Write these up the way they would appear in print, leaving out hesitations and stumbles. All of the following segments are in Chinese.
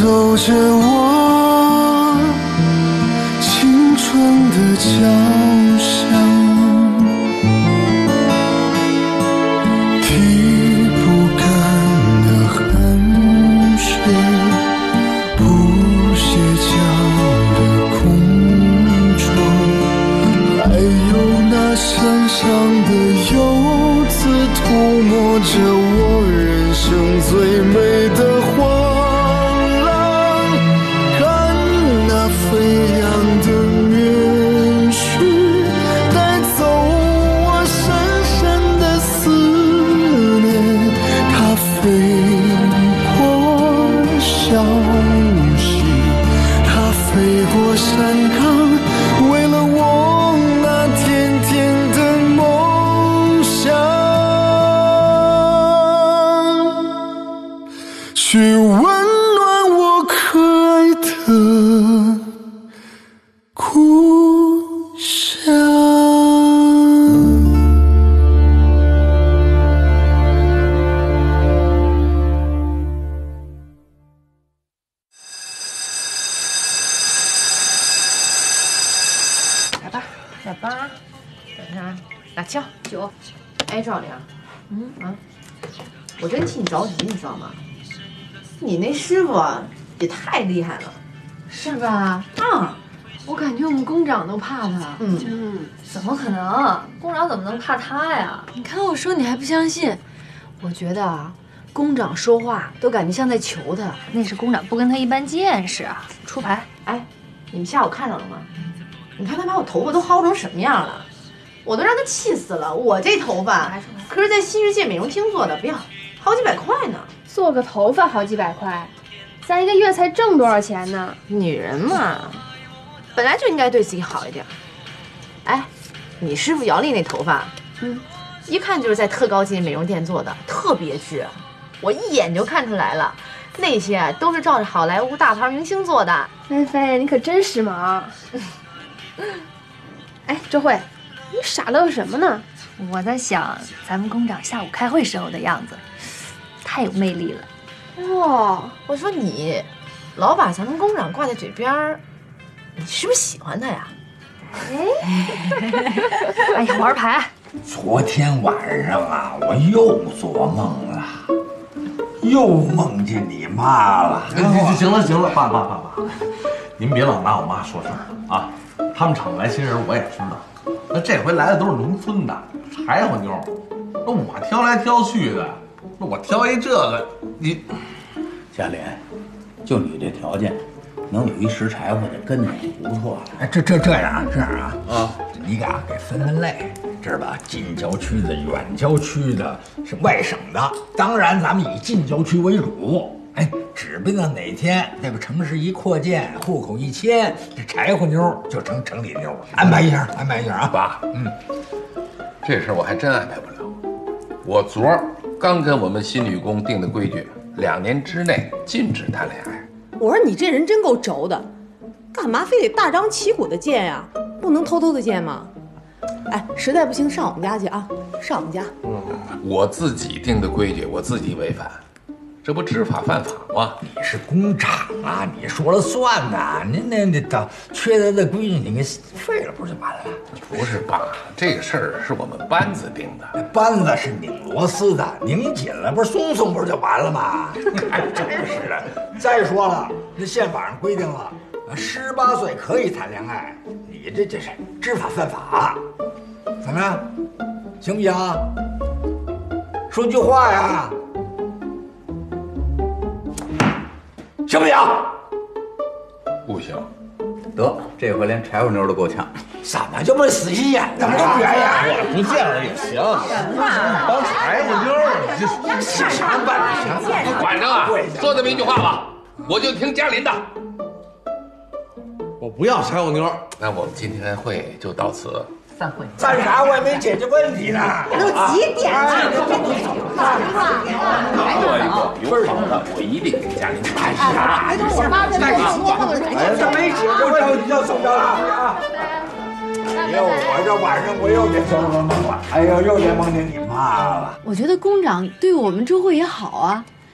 守着我青春的交响，提不干的汗水，不歇脚的空中，还有那山上的游子涂抹着我人生最美的画。飞扬的棉絮带走我深深的思念，它飞过小溪，它飞过山岗，为了我那甜甜的梦想，去温暖我可爱的故乡。 来吧，来吧，等一下，拿枪酒。哎，赵玲，我真替你着急，你知道吗？你那师傅也太厉害了，是吧？ 我感觉我们工长都怕他。 怎么可能？工长怎么能怕他呀？ 你看我说你还不相信，我觉得啊，工长说话都感觉像在求他。 那是工长不跟他一般见识啊！出牌！ 哎，你们下午看到了吗？你看他把我头发都薅成什么样了，我都让他气死了。我这头发可是在新世界美容厅做的，不要好几百块呢。 做个头发好几百块，咱一个月才挣多少钱呢？ 女人嘛，本来就应该对自己好一点。哎，你师傅姚丽那头发，一看就是在特高级美容店做的，特别直，我一眼就看出来了。那些都是照着好莱坞大牌明星做的。 菲菲，你可真时髦。哎，周慧，你傻乐什么呢？ 我在想咱们工长下午开会时候的样子，太有魅力了。 哇，我说你老把咱们工长挂在嘴边儿，你是不是喜欢他呀？ 哎呀，玩牌。 昨天晚上啊，我又做梦了，又梦见你妈了。 行了，爸，您别老拿我妈说事儿啊。他们厂来新人我也知道，那这回来的都是农村的柴火妞，那我挑来挑去的，那我挑一这个，你夏莲，就你这条件，能有一拾柴火的跟着就不错了。哎，这样啊，你给分类，知道吧？近郊区的、远郊区的，是外省的，当然咱们以近郊区为主。哎，指不定哪天这个城市一扩建，户口一迁，这柴火妞就成城里妞了。安排一下啊， 爸。这事儿我还真安排不了。我昨儿刚跟我们新女工定的规矩，2年之内禁止谈恋爱。 我说你这人真够轴的，干嘛非得大张旗鼓的见呀？不能偷偷的见吗？哎，实在不行上我们家去啊，上我们家。 我自己定的规矩，我自己违反。这不知法犯法吗？ 你是工长啊，你说了算呐！您那缺德的规矩你给废了，不就完了？ 不是爸，这个事儿是我们班子定的。 班子是拧螺丝的，拧紧了不是松不是就完了吗？真是的！再说了，那宪法上规定了，18岁可以谈恋爱，你这是知法犯法，怎么样？行不行？说句话呀！行不行？ 不行。 得，这回连柴火妞都够呛。怎么就不死心眼子？怎么这么圆眼？ 我不见了也行。当柴火妞， 这行办行。 反正啊，说这么一句话吧，我就听嘉林的。 我不要柴火妞。 那我们今天会就到此。 散会。 干啥？我也没解决问题呢。 都几点了？ 做一个友好的，我一定给嘉林谈。 哎，我妈在这直播上面这没解决问题就送到了啊！哎呦，我这晚上我又得做噩梦了。哎呦，又得梦见你妈了。 我觉得工长对我们周慧也好啊，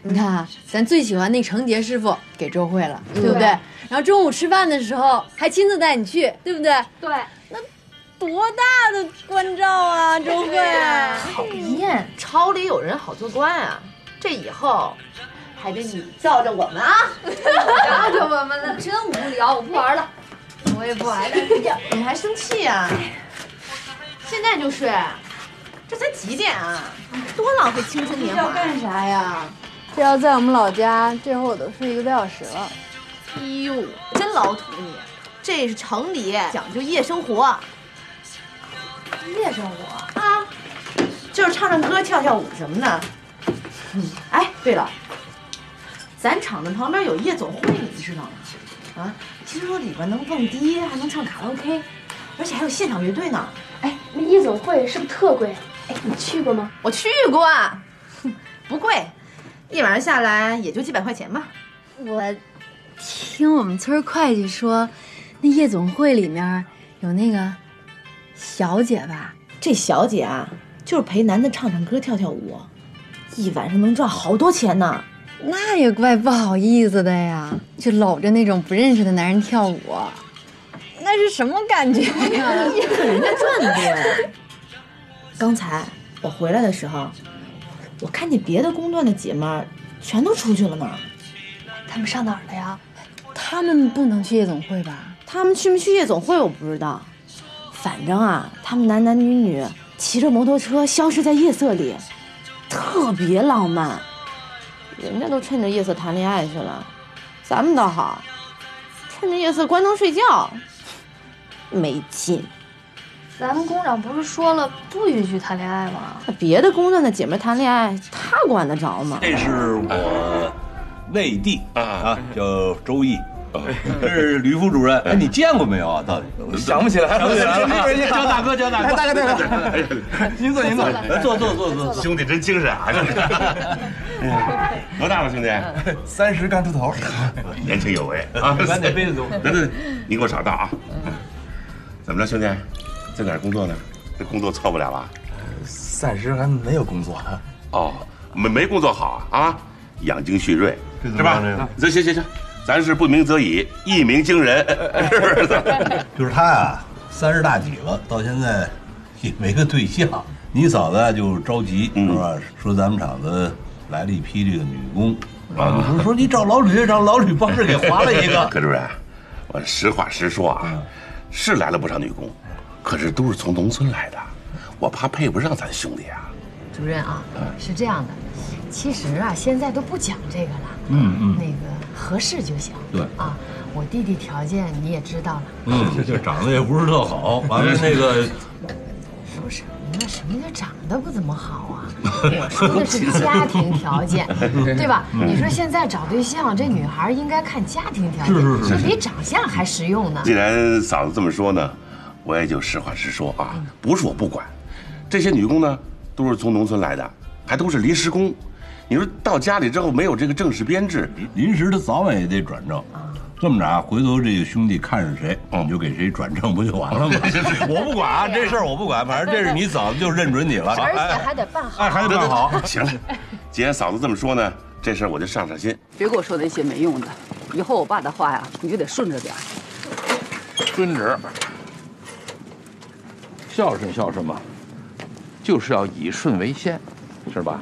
你看啊，咱最喜欢那程杰师傅给周慧了，对不对？然后中午吃饭的时候还亲自带你去，对不对？ 对， 那多大的关照啊，周慧！ 讨厌，朝里有人好做官啊！这以后还得你罩着我们啊！ 罩着我们了，真无聊，我不玩了。 我也不玩了。 你还生气啊？现在就睡，这才几点啊？多浪费青春年华！ 要干啥呀？这要在我们老家，这会儿我都睡1个多小时了。 哎呦，真老土你！这是城里讲究夜生活。 夜生活啊，就是唱唱歌、跳跳舞什么的。哎，对了，咱厂子旁边有夜总会，你知道吗？啊，听说里边能蹦迪，还能唱卡拉 OK， 而且还有现场乐队呢。 哎，那夜总会是不是特贵？哎，你去过吗？ 我去过，不贵，一晚上下来也就几百块钱吧。 我听我们村会计说，那夜总会里面有那个小姐吧？ 这小姐啊，就是陪男的唱唱歌、跳跳舞，一晚上能赚好多钱呢。 那也怪不好意思的呀，就搂着那种不认识的男人跳舞，那是什么感觉呀？ 可人家赚的多呀。刚才我回来的时候，我看见别的工段的姐妹儿全都出去了呢。 他们上哪儿了呀？ 他们不能去夜总会吧？ 他们去没去夜总会我不知道，反正啊，他们男男女女骑着摩托车消失在夜色里，特别浪漫。人家都趁着夜色谈恋爱去了，咱们倒好，趁着夜色关灯睡觉，没劲。 咱们工长不是说了不允许谈恋爱吗？ 那别的工段的姐妹谈恋爱，他管得着吗？ 这是我内弟啊，叫周毅。这是吕副主任，哎，你见过没有啊？到底想不起来， 想不起来了。 那边叫大哥，叫大哥， 大哥， 您坐，您坐， 坐。 兄弟真精神啊！ 多大了，兄弟 ？30刚出头， 年轻有为啊！ 咱得背得住。 对，你给我找道啊！怎么着，兄弟，在哪儿工作呢？这工作错不了吧？ 暂时还没有工作。 哦，没工作好啊！养精蓄锐，是吧？行。咱是不鸣则已，一鸣惊人，是不是？ 就是他呀，30大几了，到现在也没个对象。你嫂子就着急，是吧？说咱们厂子来了一批这个女工，啊，说你找老吕，让老吕帮着给划了一个。 柯主任，我实话实说啊，是来了不少女工，可是都是从农村来的，我怕配不上咱兄弟啊。 主任啊，是这样的，其实啊，现在都不讲这个了，那个合适就行。 对啊，我弟弟条件你也知道了， 就长得也不是特好，完了那个。 说什么呢？什么叫长得不怎么好啊？我说的是家庭条件，对吧？你说现在找对象，这女孩应该看家庭条件， 是比长相还实用呢。 既然嫂子这么说呢，我也就实话实说啊，不是我不管，这些女工呢都是从农村来的，还都是临时工。你说到家里之后没有这个正式编制， 临时的早晚也得转正。这么着啊，回头这个兄弟看上谁，你就给谁转正，不就完了吗？我不管啊，这事儿我不管，反正这是你嫂子就认准你了， 而且还得办好。 哎，还得办好。 行了，既然嫂子这么说呢，这事儿我就上心。 别给我说那些没用的，以后我爸的话呀，你就得顺着点。 遵旨。孝顺嘛，就是要以顺为先，是吧？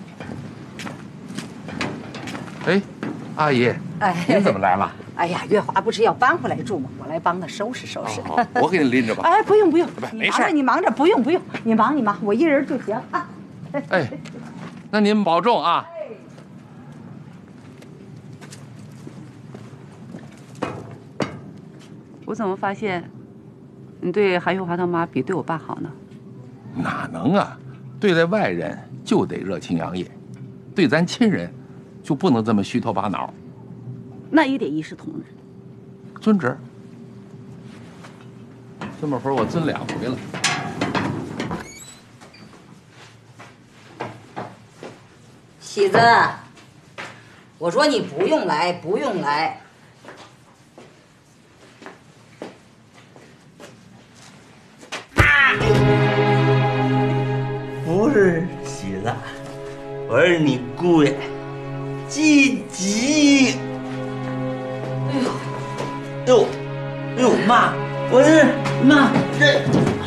哎，阿姨，您怎么来了？ 哎呀，月华不是要搬回来住吗？我来帮他收拾收拾。 我给你拎着吧。 哎，不用， 没事， 你忙着，不用，你忙，我一人就行啊。 哎，那您保重啊。 我怎么发现你对韩秀华他妈比对我爸好呢？ 哪能啊？对待外人就得热情洋溢，对咱亲人就不能这么虚头巴脑。 那也得一视同仁。 遵旨。这么会儿我遵2回了。 喜子，我说你不用来。 不是喜子，我是你姑爷。 积极。哎呦，妈，我这妈这，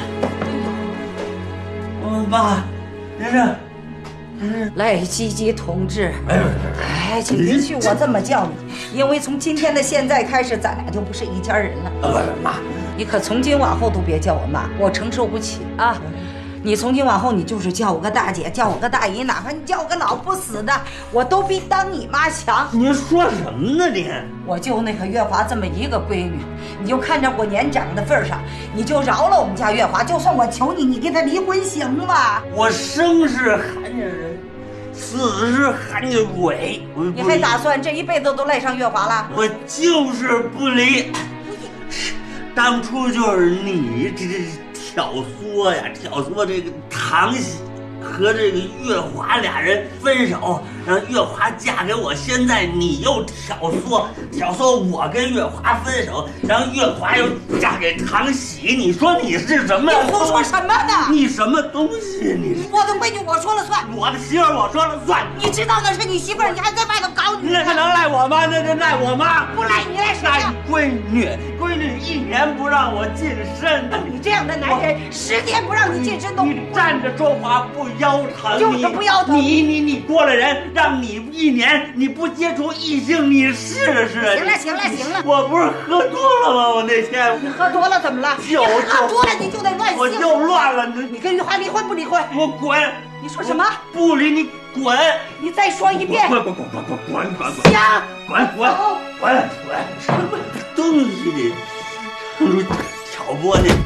我爸，这是。 赖基基同志，哎，请允许我这么叫你，因为从今天的现在开始，咱俩就不是一家人了。 妈， 你可从今往后都别叫我妈，我承受不起啊！你从今往后，你就是叫我个大姐，叫我个大姨，哪怕你叫我个老不死的，我都比当你妈强。 您说什么呢？您， 我就那个月华这么一个闺女，你就看着我年长的份上，你就饶了我们家月华。就算我求你，你跟他离婚行吗？ 我生是韩家人，死是韩家鬼。 你还打算这一辈子都赖上月华了？ 我就是不离。当初就是你这挑唆呀，挑唆这个唐喜和这个月华俩人分手，让月华嫁给我。现在你又挑唆我跟月华分手，让月华又嫁给唐喜。你说你是什么？ 你胡说什么呢？ 你什么东西？你是我的闺女，我说了算。 我的媳妇我说了算。 你知道那是你媳妇儿，你还在外头搞你？ 那能赖我吗？那就赖我妈。 不赖你赖谁呀？ 闺女1年不让我近身。 你这样的男人，10年不让你近身都。 你站着说话不腰疼， 就是不腰疼。 你多了人，让你1年你不接触异性，你试试。 行了， 我不是喝多了吗？我那天你喝多了怎么了？ 你喝多了你就得乱性。 我就乱了。 你跟玉华离婚不离婚？ 我滚！ 你说什么？ 不离你滚！ 你再说一遍。 滚！ 行， 滚！什么东西你上出挑拨去？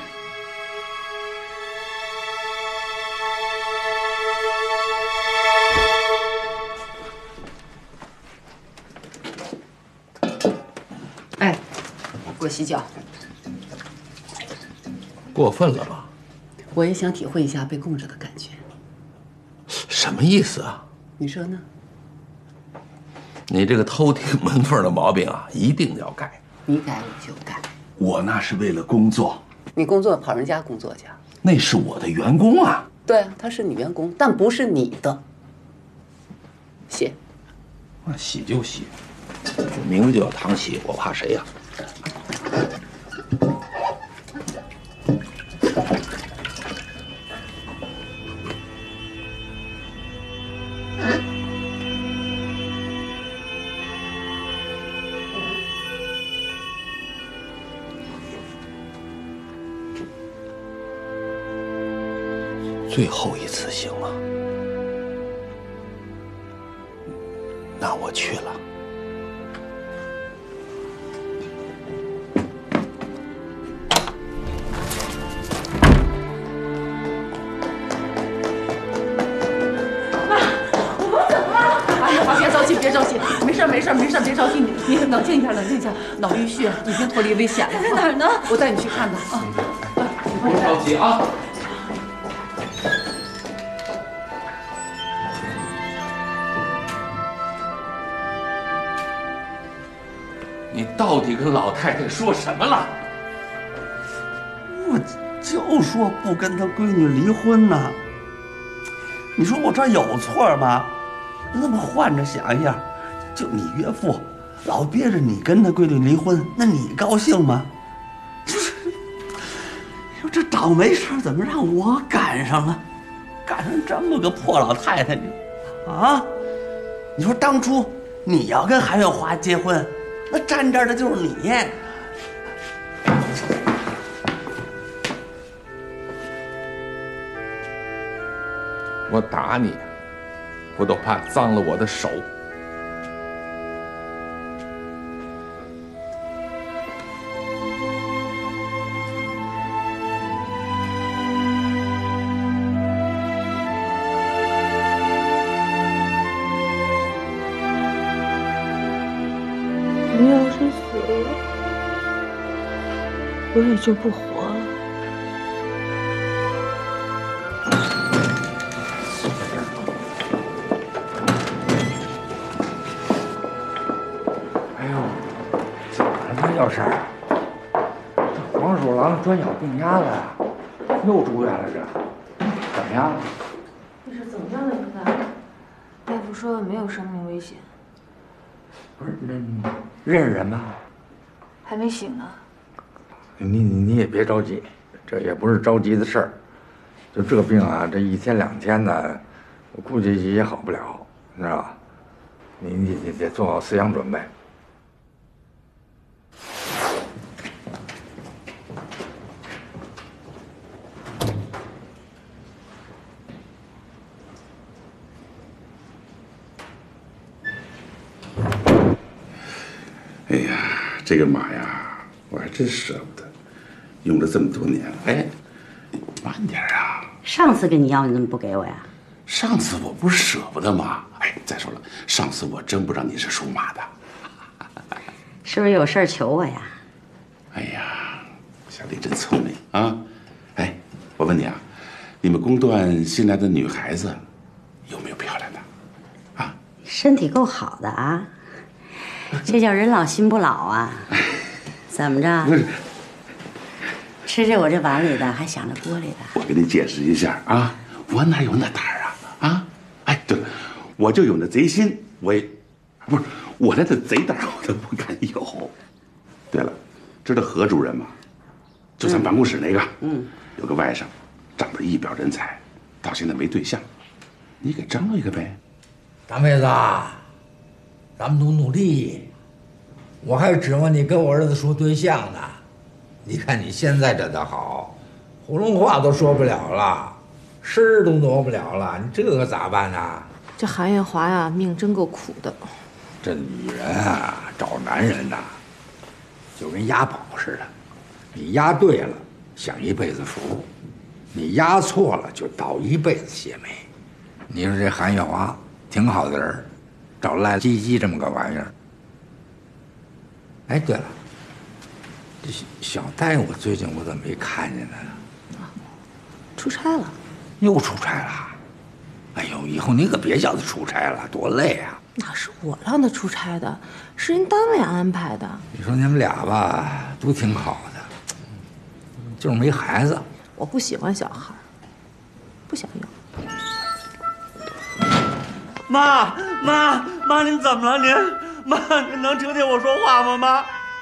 哎，给我洗脚。 过分了吧？ 我也想体会一下被供着的感觉。 什么意思啊？ 你说呢？ 你这个偷听门缝的毛病啊，一定要改。 你改我就改。 我那是为了工作。 你工作跑人家工作去？ 那是我的员工啊。 对啊，他是你员工，但不是你的。洗。 那洗就洗，名字就叫唐喜，我怕谁呀？最后一次行吗？那我去了。 别着急，没事，别着急，你冷静一下，脑淤血已经脱离危险了。 在哪儿呢？ 我带你去看看啊。 不着急啊。你到底跟老太太说什么了？ 我就说不跟他闺女离婚呢。你说我这有错吗？那么换着想一下，就你岳父老憋着你跟他闺女离婚，那你高兴吗？就是你说这倒霉事怎么让我赶上了？赶上这么个破老太太，啊！你说当初你要跟韩月华结婚，那站这儿的就是你。 我打你，我都怕脏了我的手。 你要是死了，我也就不活了。 哎呦，怎么了这又是？这黄鼠狼专咬病鸭子呀，又住院了这？怎么样？ 这是怎么样的意外？大夫说没有生命危险。 不是，认识人吗？ 还没醒呢。 你也别着急，这也不是着急的事儿。就这病啊，这1天2天的，我估计也好不了，你知道吧？你得做好思想准备。 哎呀，这个马呀，我还真舍不得，用了这么多年了。哎，慢点啊！ 上次跟你要，你怎么不给我呀？ 上次我不是舍不得吗？哎，再说了，上次我真不知道你是属马的， 是不是有事儿求我呀？ 哎呀，小丽真聪明啊！哎，我问你啊，你们宫段新来的女孩子有没有漂亮的？ 身体够好的啊，这叫人老心不老啊！怎么着？吃着我这碗里的，还想着锅里的。 我给你解释一下啊，我哪有那胆儿啊？哎，对了，我就有那贼心，我也不是我连那贼胆我都不敢有。对了，知道何主任吗？就咱办公室那个，有个外甥，长得一表人才，到现在没对象，你给张罗一个呗。 大妹子，咱们努力，我还指望你跟我儿子处对象呢。你看你现在这倒好，囫囵话都说不了了，身儿都挪不了了，你这个咋办呢？ 这韩月华呀，命真够苦的。 这女人啊，找男人呐，就跟押宝似的，你押对了，享一辈子福；你押错了，就倒一辈子血霉。你说这韩月华挺好的人，找赖唧唧这么个玩意儿。哎，对了，这小戴我最近我怎么没看见他呢？ 出差了。 又出差了？哎呦，以后你可别叫他出差了，多累啊！ 哪是我让他出差的，是人单位安排的。 你说你们俩吧，都挺好的，就是没孩子。 我不喜欢小孩，不想要。 妈，您怎么了？您能听见我说话吗？妈，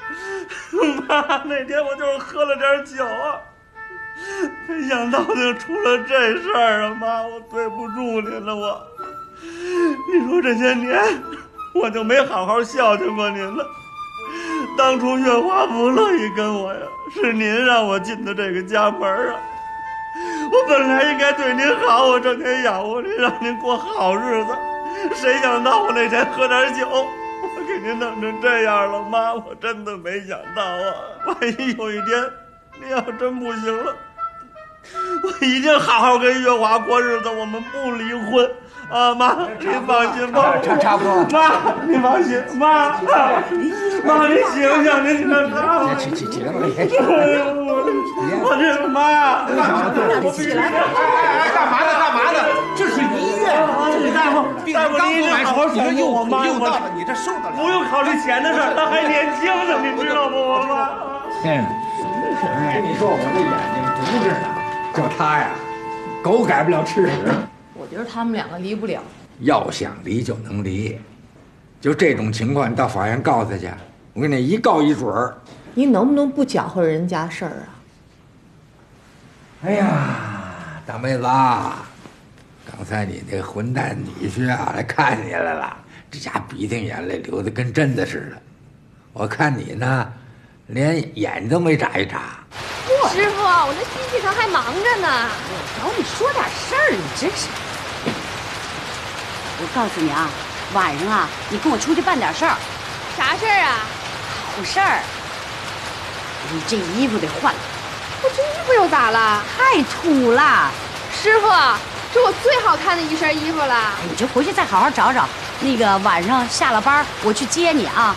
那天我就是喝了点酒啊，没想到就出了这事儿啊！妈，我对不住您了，你说这些年我就没好好孝敬过您了。当初月华不乐意跟我呀，是您让我进的这个家门啊。我本来应该对您好，我整天养活您，让您过好日子。谁想到我那天喝点酒，我给您弄成这样了，妈，我真的没想到啊！万一有一天您要真不行了，我一定好好跟月华过日子，我们不离婚啊！妈，您放心吧， 差不多了。 妈，您放心，妈，您醒醒，您看看， 起来吧， 我这妈， 起来！ 干嘛呢？这是医院， 大夫， 刚做完手术，你这又到了，你这受得了？ 不用考虑钱的事儿，他还年轻呢，你知道吗？我妈。 跟你说，我这眼睛毒着呢，叫他呀，狗改不了吃屎。 我觉得他们两个离不了。 要想离就能离，就这种情况，你到法院告他去，我跟你一告一准儿。 你能不能不搅和人家事儿啊？ 哎呀，大妹子，刚才你那混蛋女婿啊来看你来了，这家鼻涕眼泪流得跟真的似的。我看你呢，连眼都没眨一眨。 师傅，我那新剧场还忙着呢。 找你说点事儿，你真是。我告诉你啊，晚上啊，你跟我出去办点事儿。 啥事儿啊？ 好事儿。你这衣服得换了。 我这衣服又咋了？ 太土了。 师傅，这我最好看的一身衣服了。 你就回去再好好找找。那个晚上下了班，我去接你啊。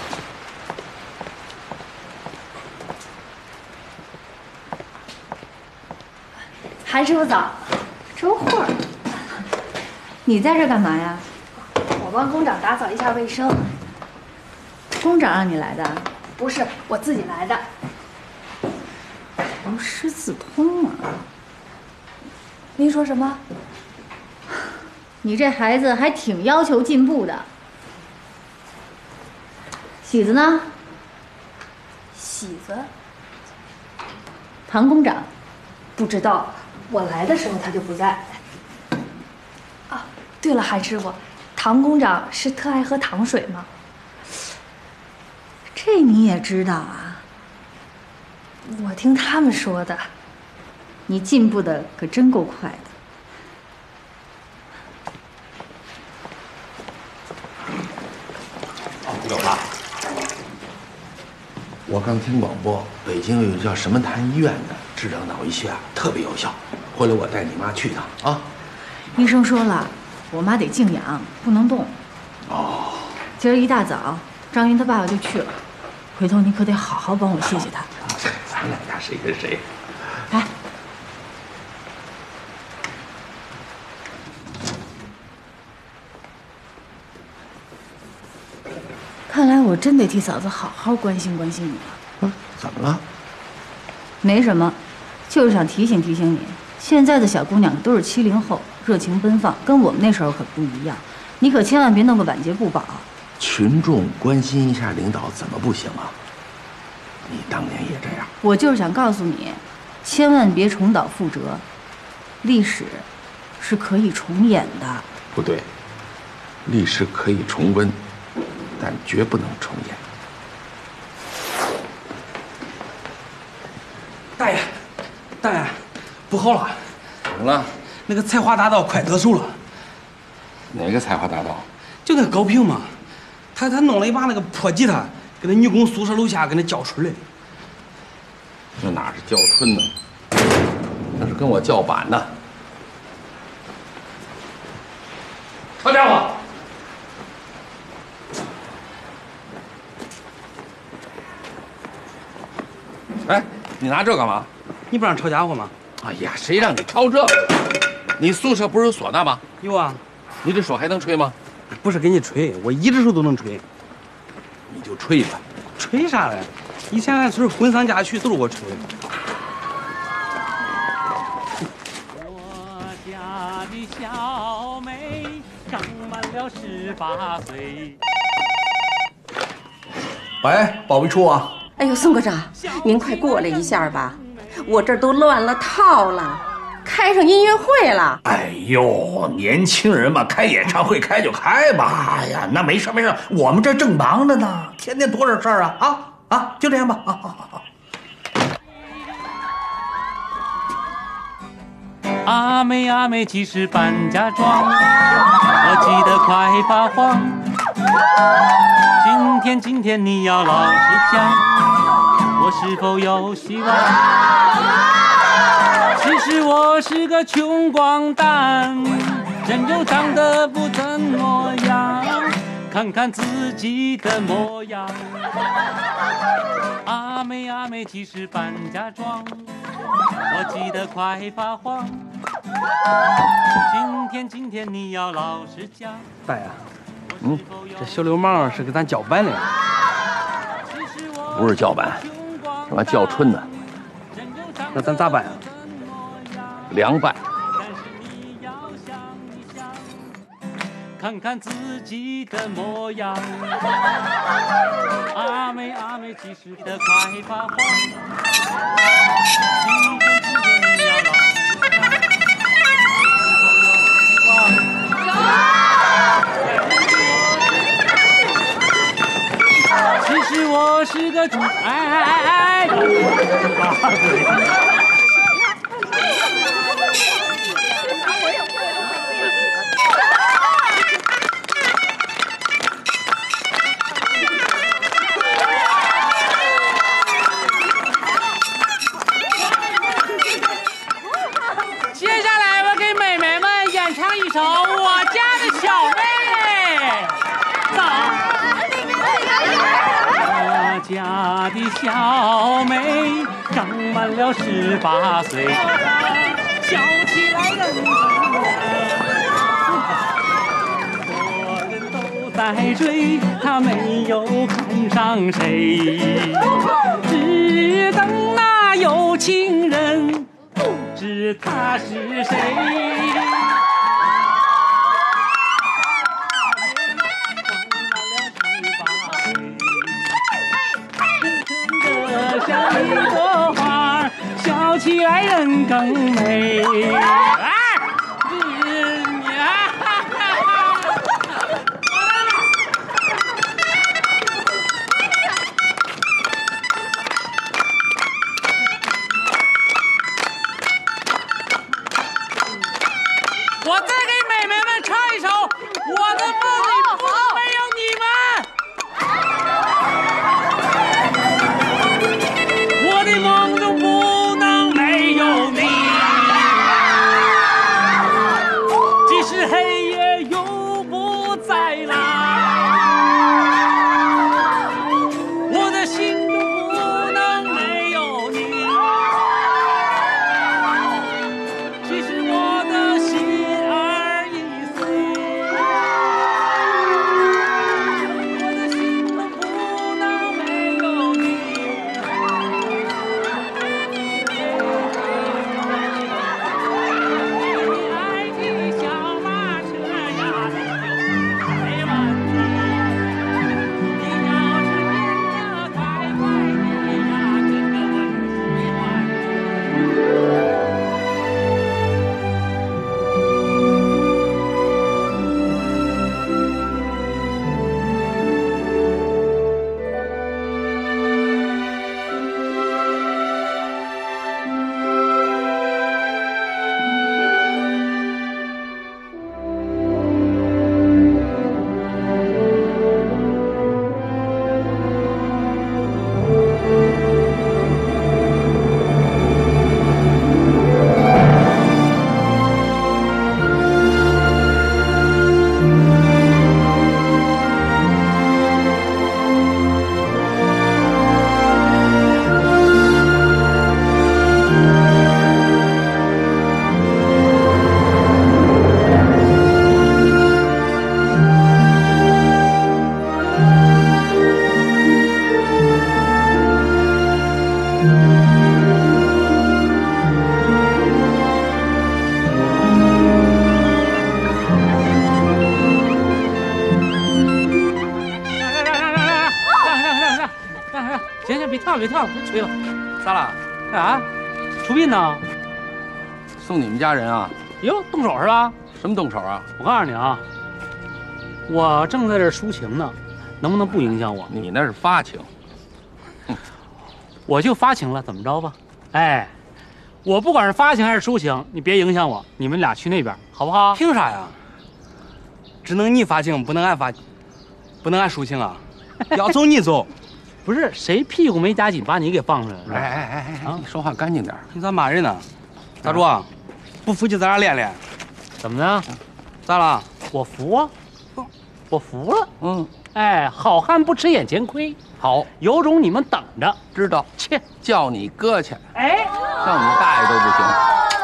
韩师傅早。 周慧儿， 你在这干嘛呀？ 我帮工长打扫一下卫生。 工长让你来的？ 不是，我自己来的。 唐诗字通啊！ 您说什么？ 你这孩子还挺要求进步的。 喜子呢？ 喜子， 唐工长， 不知道，我来的时候他就不在。啊，对了，韩师傅，唐工长是特爱喝糖水吗？ 这你也知道啊？ 我听他们说的。 你进步的可真够快的。 有了，我刚听广播，北京有一个叫什么潭医院的治疗脑溢血特别有效，回来我带你妈去一趟啊。 医生说了，我妈得静养，不能动。 哦， 今儿一大早，张云他爸爸就去了，回头你可得好好帮我谢谢他。 咱俩家谁跟谁？ 哎。看来我真得替嫂子好好关心关心你了。 怎么了？ 没什么，就是想提醒提醒你，现在的小姑娘都是70后，热情奔放，跟我们那时候可不一样。你可千万别弄个晚节不保。 群众关心一下领导怎么不行啊？你当年也这样。 我就是想告诉你，千万别重蹈覆辙。历史是可以重演的。 不对，历史可以重温，但绝不能重演。 大爷，大爷，不好了！ 怎么了？ 那个采花大盗快得手了。 哪个采花大盗？ 就那高平嘛，他弄了一把那个破吉他，给那女工宿舍楼下给那叫春嘞。 那哪是叫春呢？那是跟我叫板呢。好家伙！哎，你拿这干嘛？ 你不让抄家伙吗？ 哎呀，谁让你抄这个？你宿舍不是有唢呐吗？ 有啊。 你这手还能吹吗？ 不是给你吹，我一只手都能吹。 你就吹吧。 吹啥嘞？以前俺村婚丧嫁娶都是我吹。 我家的小妹刚满了18岁。 喂，保卫处啊。 哎呦，宋科长，您快过来一下吧，我这儿都乱了套了，开上音乐会了。 哎呦，年轻人嘛，开演唱会开就开吧。哎呀，那没事没事，我们这正忙着呢，天天多少事儿啊！就这样吧好。 阿妹阿妹其实搬家庄，我急得快发慌。今天你要老实讲，我是否有希望？其实我是个穷光蛋，人又长得不怎么样，看看自己的模样。阿妹阿妹其实搬家庄，我急得快发慌。今天你要老实讲。 大爷，这小流氓是给咱叫板的呀？ 不是叫板，什么叫春呢？ 那咱咋办呀？ 凉拌。 看看自己的模样，阿妹阿妹其实的快发慌。其实我是个猪，哎！接下来我给妹妹们演唱一首我家的小妹，走。我家的小妹刚满了18岁，笑起来人所人都在追，她没有看上谁，只等那有情人不知他是谁。 起来人更美。哎，我再给美眉们唱一首《我的梦里不能没有你们》。我的梦中不能没有你，即使黑夜永不再来，我的心中不能没有你，即使我的心儿已碎，我的心中不能没有你。爱的小马车呀，没问题。你要是变得太坏，你呀，真的我是没完。行行，别跳了，别跳了，别吹了。 咋了？ 干啥？出殡呢？ 送你们家人啊？ 哟，动手是吧？ 什么动手啊？ 我告诉你啊，我正在这抒情呢，能不能不影响我？ 你那是发情。 我就发情了，怎么着吧？哎，我不管是发情还是抒情，你别影响我。你们俩去那边，好不好？ 凭啥呀？只能你发情，不能俺抒情啊！要走你走。 不是谁屁股没夹紧把你给放出来了？ 哎，你说话干净点。 你咋骂人呢？大柱啊，不服就在这练练。 怎么的？ 咋了？ 我服啊，我服了。哎，好汉不吃眼前亏。 好， 有种你们等着。 知道。 切， 叫你哥去。 哎， 叫你大爷都不行。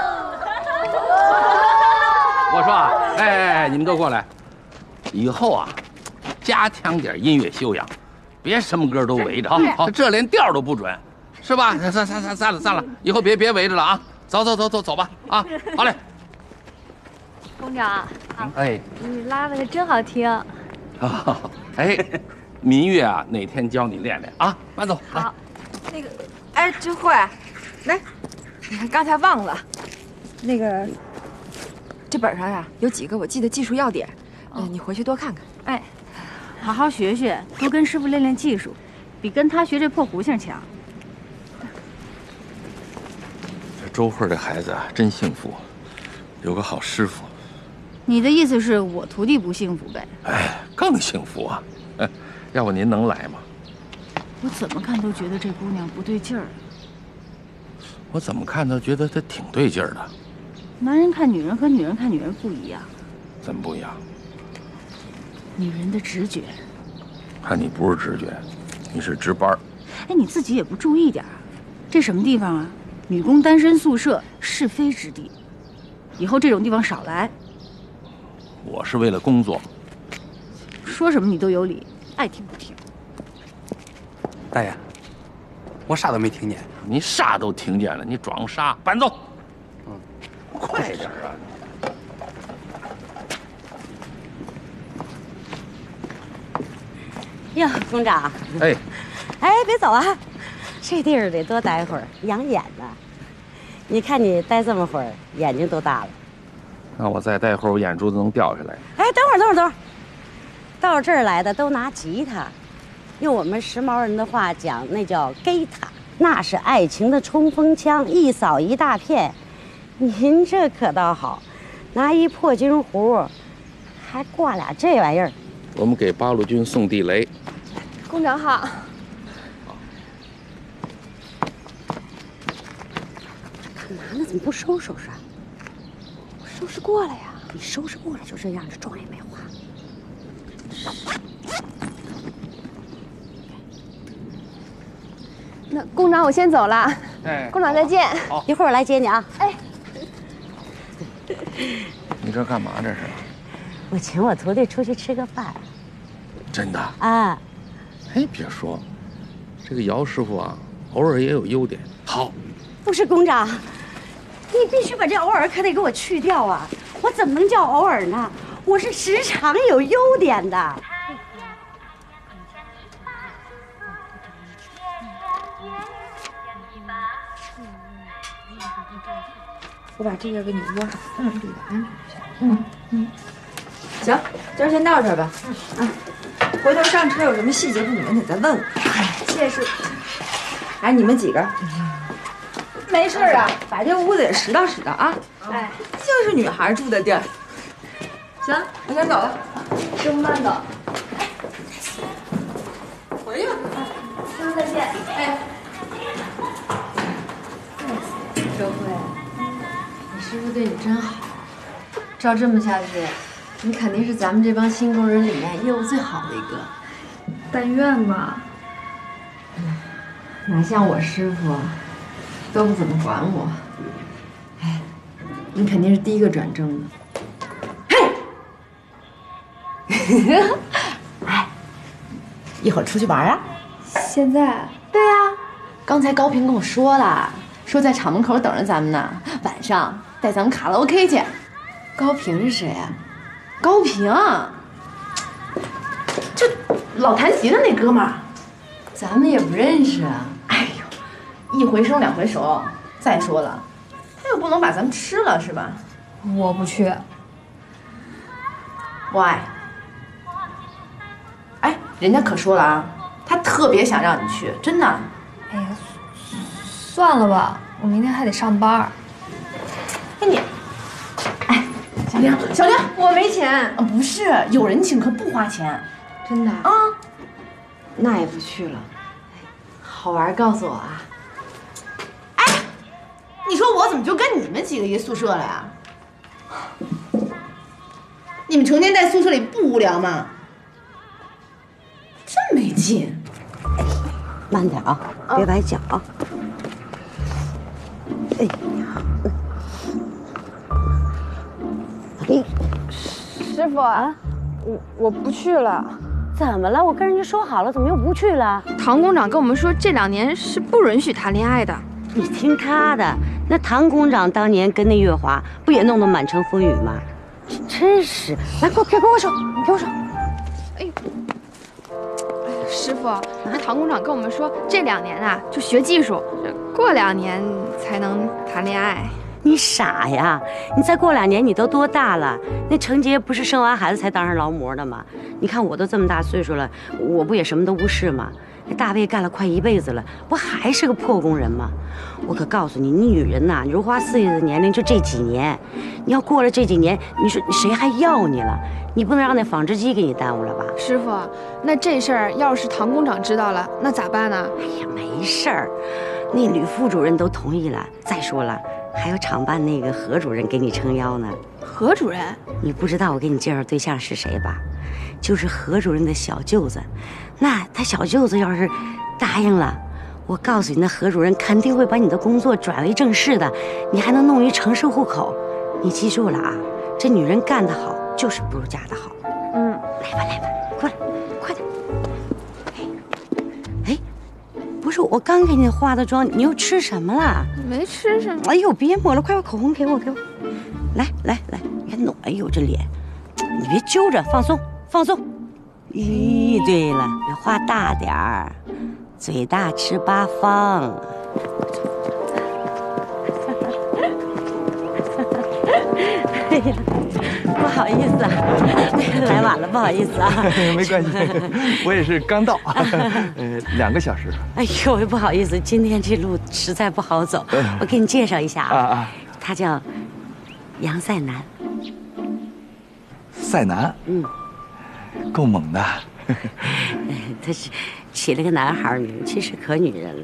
我说啊，哎，你们都过来。以后啊，加强点音乐修养。别什么歌都围着，好，这连调都不准，是吧？散了，以后别围着了啊！走吧，啊，好嘞。 工长， 哎， 你拉的可真好听。 哎，民乐啊，哪天教你练练啊？慢走。 好，那个，哎，智慧，来，你看刚才忘了，那个，这本上呀有几个我记的技术要点，你回去多看看。 哎。好好学学，多跟师傅练练技术，比跟他学这破胡琴强。 这周慧这孩子啊，真幸福，有个好师傅。 你的意思是我徒弟不幸福呗？ 哎，更幸福啊！要不您能来吗？ 我怎么看都觉得这姑娘不对劲儿。 我怎么看都觉得她挺对劲儿的。 男人看女人和女人看女人不一样。 怎么不一样？ 女人的直觉， 看你不是直觉，你是值班。 哎，你自己也不注意点啊！这什么地方啊？女工单身宿舍，是非之地，以后这种地方少来。 我是为了工作。 说什么你都有理，爱听不听。 大爷，我啥都没听见。 你啥都听见了，你装傻！搬走。快点啊！ 哟，工长。 哎， 别走啊，这地儿得多待会儿，养眼呢。 你看你待这么会儿，眼睛都大了。 那我再待会儿，我眼珠子能掉下来。 哎，等会儿，到这儿来的都拿吉他，用我们时髦人的话讲，那叫 guitar， 那是爱情的冲锋枪，一扫一大片。您这可倒好，拿一破金壶，还挂俩这玩意儿。 我们给八路军送地雷。 工长好。 干嘛呢？怎么不收拾？ 我收拾过了呀。 你收拾过了就这样，这妆也没化。 那工长，我先走了。 哎， 工长再见。 好， 一会儿我来接你啊。 哎， 你这干嘛这是？ 我请我徒弟出去吃个饭。 真的啊？ 哎，别说，这个姚师傅啊，偶尔也有优点。好， 不是工长，你必须把这偶尔可得给我去掉啊！我怎么能叫偶尔呢？我是时常有优点的。 我把这个给你窝上，注意安全一下。行，今儿先到这儿吧。回头上车有什么细节不明白你再问我。谢谢师傅。哎，你们几个没事啊，把这屋子也拾掇拾掇啊。哎，就是女孩住的地儿。行，我先走了。师傅慢走。回去吧。师傅再见。哎。 周慧，你师傅对你真好，照这么下去，你肯定是咱们这帮新工人里面业务最好的一个。 但愿吧。 哪像我师傅，都不怎么管我。哎，你肯定是第一个转正的。嘿，哎，一会儿出去玩啊？ 现在？ 对呀，刚才高平跟我说了。说在厂门口等着咱们呢，晚上带咱们卡拉 OK 去。高平是谁啊？高平，这老弹吉的那哥们儿，咱们也不认识啊。哎呦，一回生两回熟。再说了，他又不能把咱们吃了，是吧？ 我不去。 Why？ 哎，人家可说了啊，他特别想让你去，真的。 哎呀。算了吧，我明天还得上班。 哎你，哎，小玲， 我没钱。 不是，有人请客不花钱。 真的啊？那也不去了。好玩告诉我啊。哎，你说我怎么就跟你们几个一个宿舍了呀？你们成天在宿舍里不无聊吗？真没劲。 慢点啊，别崴脚啊。哎呀，哎， 师傅啊，我不去了。 怎么了？我跟人家说好了，怎么又不去了？ 唐工长跟我们说，这2年是不允许谈恋爱的。 你听他的，那唐工长当年跟那月华不也弄得满城风雨吗？真是，来，给我手，给我手。 哎呦。师傅，那唐工长跟我们说，这2年啊就学技术，过2年才能谈恋爱。 你傻呀！你再过2年，你都多大了？那程杰不是生完孩子才当上劳模的吗？你看我都这么大岁数了，我不也什么都不是吗？那大卫干了快1辈子了，不还是个破工人吗？我可告诉你，你女人呐，如花似玉的年龄就这几年，你要过了这几年，你说谁还要你了？你不能让那纺织机给你耽误了吧？ 师傅，那这事儿要是唐工长知道了，那咋办呢？ 哎呀，没事儿，那吕副主任都同意了。再说了，还有厂办那个何主任给你撑腰呢。 何主任？ 你不知道我给你介绍对象是谁吧？就是何主任的小舅子。那他小舅子要是答应了，我告诉你，那何主任肯定会把你的工作转为正式的，你还能弄一城市户口。你记住了啊，这女人干得好，就是不如嫁得好。来吧，过来，快点。哎，不是，我刚给你化的妆，你又吃什么了？ 没吃什么。 哎呦，别抹了，快把口红给我。来，别弄，哎呦这脸，你别揪着，放松。咦，对了，别画大点儿，嘴大吃八方。 不好意思啊，来晚了，不好意思啊。 没关系，我也是刚到，2个小时。 哎呦，不好意思，今天这路实在不好走，我给你介绍一下啊，他叫杨赛南。 赛南，够猛的。 他是起了个男孩名，其实可女人了，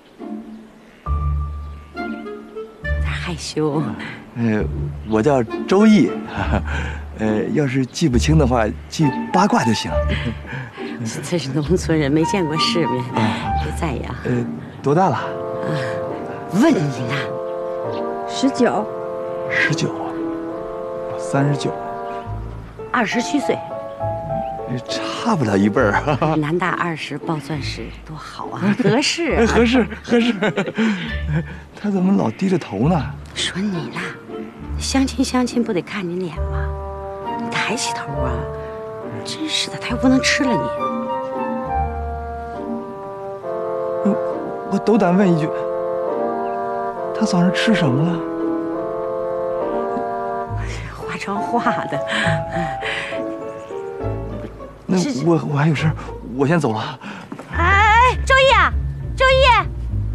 有点害羞。 我叫周易，要是记不清的话，记八卦就行。 这是农村人，没见过世面，别在意啊。 多大了？ 问你呢。 19。 19啊，我39。 27岁。 差不了一辈儿。 男大20，抱钻石，多好啊，合适。 合适。他怎么老低着头呢？ 说你呢，相亲不得看你脸吗？你抬起头啊！真是的，他又不能吃了你。 我斗胆问一句，他早上吃什么了？ 化妆化的。 那我还有事，我先走了。 哎，周易啊，周易！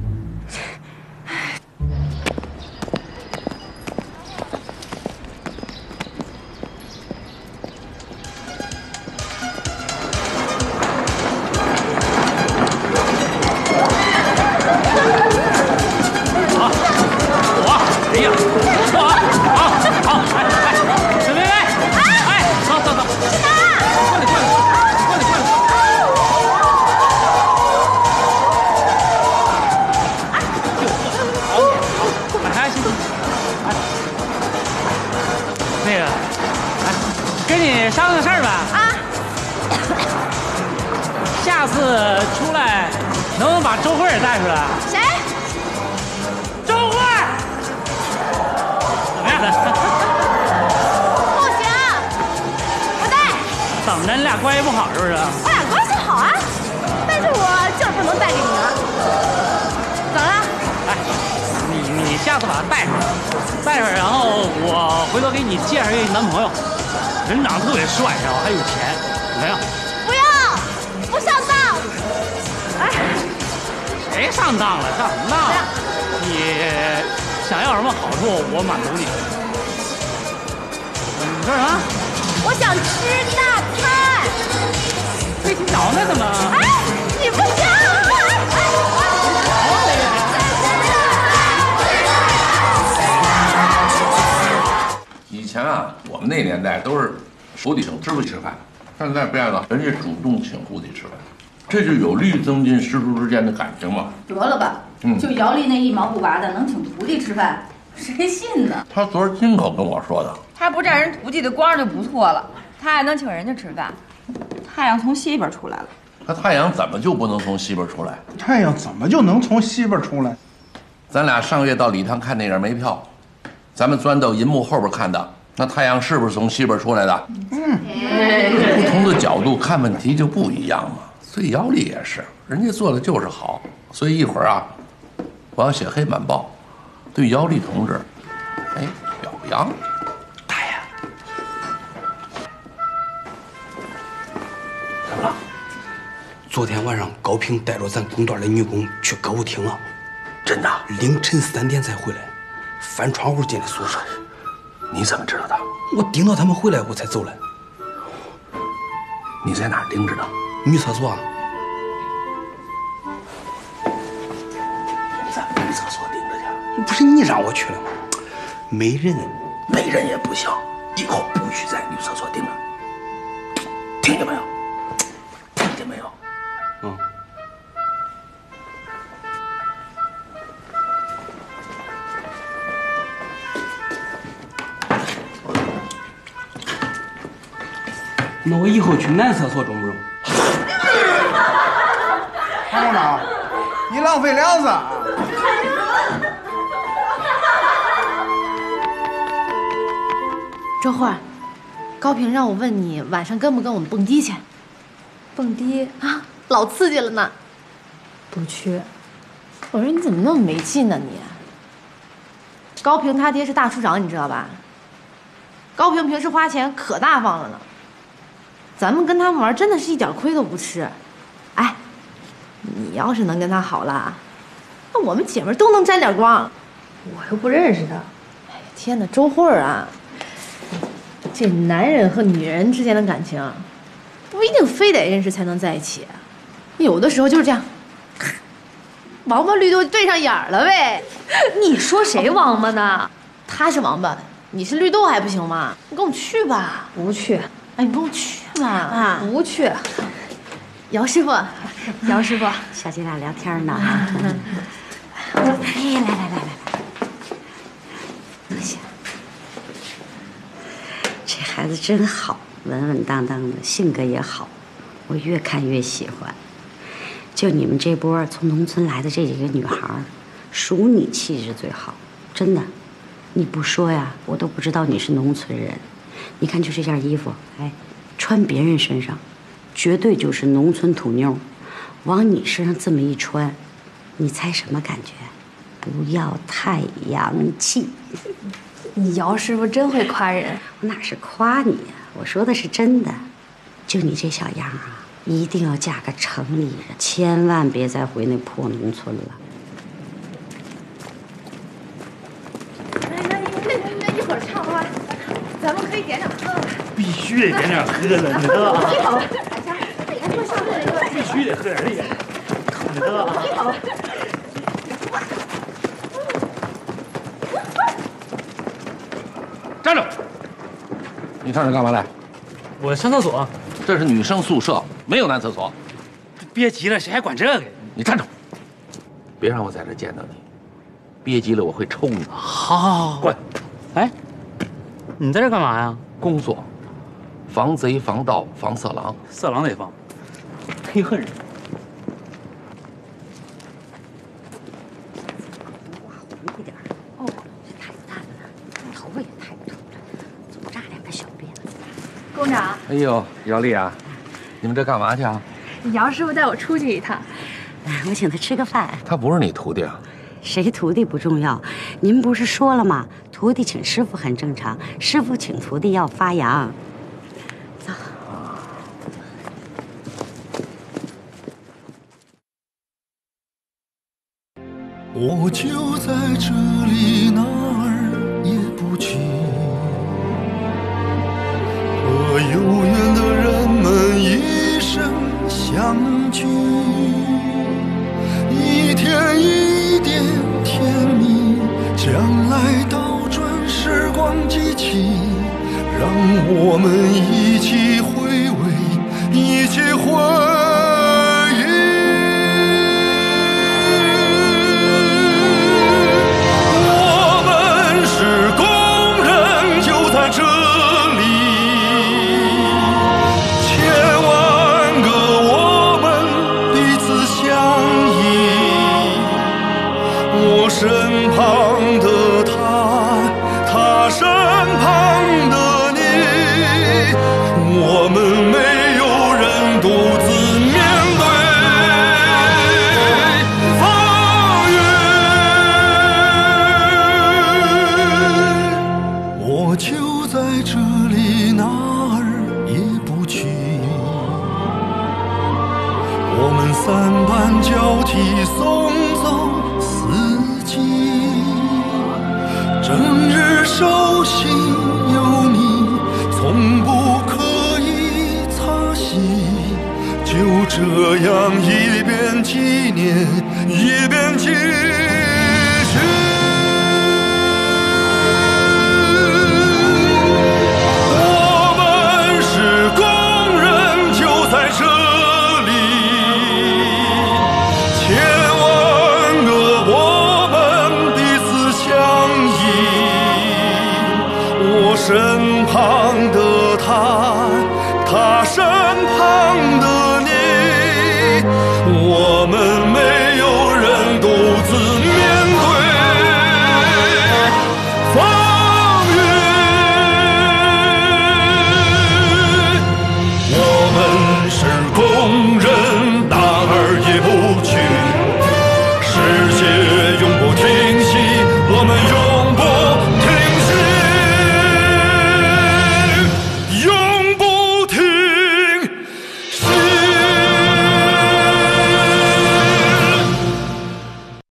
下次出来能不能把周慧也带出来？ 谁？ 周慧。怎么样？ 不行，不带。 怎么着？你俩关系不好是不是？ 我俩关系好啊，但是我就是不能带给你了。怎么了？ 哎，你下次把他带上，然后我回头给你介绍一个男朋友，人长得特别帅，然后还有钱，怎么样？ 不要，不上当。哎， 谁上当了？上什么当了？你想要什么好处，我满足你。你说什么？ 我想吃大餐。 没听着呢？怎么？ 哎，你不行！ 以前啊，我们那年代都是府邸请知府去吃饭，现在变了，人家主动请户籍吃饭，这就有利于增进师徒之间的感情嘛。 得了吧，就姚丽那一毛不拔的，能请徒弟吃饭，谁信呢？ 他昨儿亲口跟我说的。 他不占人徒弟的光就不错了，他还能请人家吃饭。太阳从西边出来了。 那太阳怎么就不能从西边出来？ 太阳怎么就能从西边出来？ 咱俩上月到礼堂看电影没票，咱们钻到银幕后边看的，那太阳是不是从西边出来的？不同的角度看问题就不一样嘛。所以姚丽也是，人家做的就是好。所以一会儿啊，我要写黑板报，对姚丽同志，哎，表扬。 大爷， 怎么了？ 昨天晚上高平带着咱工段的女工去歌舞厅了， 真的？ 凌晨3点才回来，翻窗户进了宿舍。 你怎么知道的？ 我盯到他们回来，我才走了。 你在哪儿盯着呢？ 女厕所啊。 在女厕所盯着去？ 不是你让我去了吗？没人也不行，以后不许在女厕所盯着，听见没有？听见没有？ 嗯。那我以后去男厕所中不中？ 唐工长，你浪费梁子。 周慧，高平让我问你，晚上跟不跟我们蹦迪去？ 蹦迪啊，老刺激了呢。 不去。 我说你怎么那么没劲呢你？高平他爹是大处长，你知道吧？ 高平平时花钱可大方了呢，咱们跟他们玩真的是一点亏都不吃。哎，你要是能跟他好了，那我们姐妹都能沾点光。 我又不认识他。 哎呀，天哪，周慧儿啊，这男人和女人之间的感情，不一定非得认识才能在一起，有的时候就是这样，王八绿豆对上眼了呗。 你说谁王八呢？ 他是王八，你是绿豆还不行吗？你跟我去吧。 不去。 哎，你跟我去吧。 啊，不去。 姚师傅， 姚师傅， 小姐俩聊天呢。哎，来，坐下。这孩子真好，稳稳当当的，性格也好，我越看越喜欢。就你们这波从农村来的这几个女孩，属你气质最好，真的。你不说呀，我都不知道你是农村人。你看，就这件衣服，哎，穿别人身上，绝对就是农村土妞，往你身上这么一穿，你猜什么感觉？不要太洋气。 你姚师傅真会夸人。 我哪是夸你呀，我说的是真的。就你这小样啊，一定要嫁个城里人，千万别再回那破农村了。 那一会儿唱完，咱们可以点点喝了。 必须得点点喝的，你知道吗？必须得喝点烈的，你知道吗？ 站住！你上这干嘛来？ 我上厕所。 这是女生宿舍，没有男厕所。 憋急了，谁还管这个？ 你站住！别让我在这见到你，憋急了我会抽你。 好，滚！哎，你在这干嘛呀？ 工作，防贼、防盗、防色狼。 色狼得防，忒恨人。 红一点。哦，这太淡了，头发也太秃了，总扎两个小辫子。 工长。 哎呦，姚丽啊，你们这干嘛去啊？ 姚师傅带我出去一趟。 我请他吃个饭。 他不是你徒弟啊？ 谁徒弟不重要，您不是说了吗？徒弟请师傅很正常，师傅请徒弟要发扬。走。 我就在这里，哪儿也不去，和有缘的人们一生相聚，一天一点甜蜜，将来倒转时光机器，让我们一起回味，一起回忆。我们是工人，就在这里，千万个我们彼此相依。我身旁的他，他身旁的你，我们没有人独自面对风雨。我就在这里，哪儿也不去。我们三班交替送走四季，整日手心有你，从不可以擦洗。就这样一边纪念，一边